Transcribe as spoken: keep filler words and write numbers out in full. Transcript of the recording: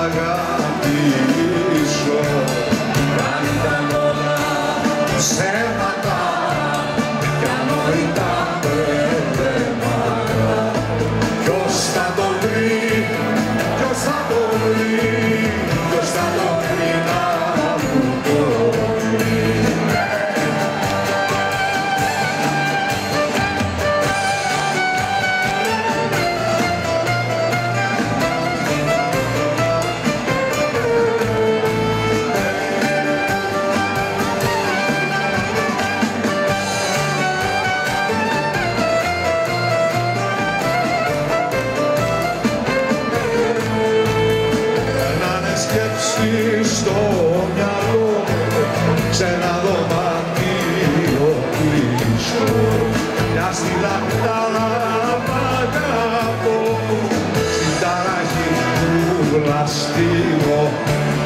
αγαπήσω. Αν ήταν όλα Ψέματα κι ανοητά μπερδέματα, ποιος θα το βρει, ποιος θα το βρει, ποιος θα το βρει να μου το βρει. Σκέψεις στο μυαλό, σε ένα δωμάτιο πίσω, μια στη λαχτάρα μ' αγαπώ, στην ταραχή του βλαστήμου.